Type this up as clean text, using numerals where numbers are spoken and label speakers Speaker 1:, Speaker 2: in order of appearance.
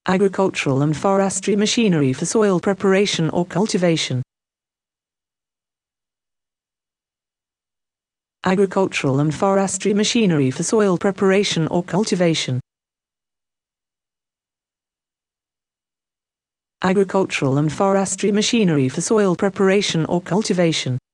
Speaker 1: Agricultural and forestry machinery for soil preparation or cultivation. Agricultural and forestry machinery for soil preparation or cultivation. Agricultural and forestry machinery for soil preparation or cultivation.